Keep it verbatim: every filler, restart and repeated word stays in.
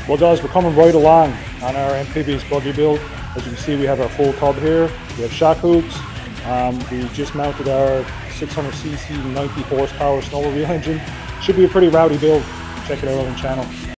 Well guys, we're coming right along on our amphibious buggy build. As you can see, we have our full tub here. We have shock hoops. Um, we just mounted our six hundred c c ninety horsepower snowmobile engine. Should be a pretty rowdy build. Check it out on the channel.